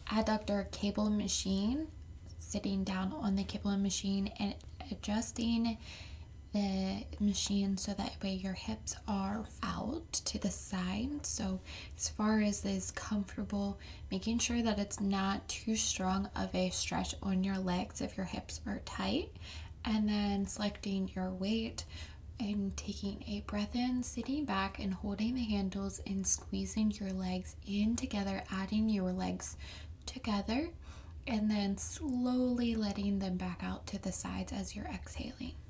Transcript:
adductor cable machine, sitting down on the cable machine and adjusting the machine so that way your hips are out to the side. So as far as is comfortable, making sure that it's not too strong of a stretch on your legs if your hips are tight, and then selecting your weight and taking a breath in, sitting back and holding the handles and squeezing your legs in together, adding your legs together, and then slowly letting them back out to the sides as you're exhaling.